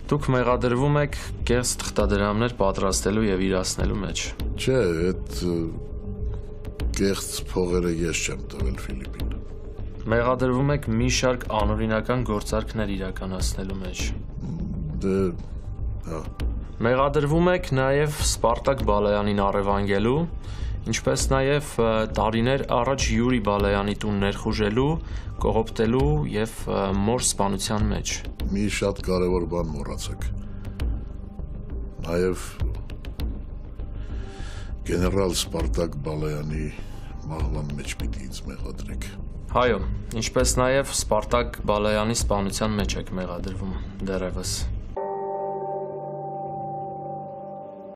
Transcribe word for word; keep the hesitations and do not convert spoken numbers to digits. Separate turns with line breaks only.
Դուք մեղադրվում եք կեղծ թղթադրամներ պատրաստելու եւ իրացնելու մեջ։
Չէ, այդ կեղծ փողերը ես չեմ տվել Ֆիլիպին։
Մեղադրվում եք մի շարք անօրինական գործարքներ իրականացնելու մեջ։
Դե, հա։
Մեղադրվում եք նաեւ Սպարտակ Բալայանին առևանգելու, ինչպես նաեւ տարիներ առաջ Յուրի Բալայանի տուն ներխուժելու, կողոպտելու եւ մոր սպանության մեջ։
Մի շատ կարևոր բան մոռացեք։ Նաեւ գեներալ Սպարտակ Բալայանի մահվան մեջ պիտի ինձ մեղադրեք։
Հայո, ինչպես նաեւ Սպարտակ Բալայանի սպանության մեջ եք մեղադրվում դեռևս։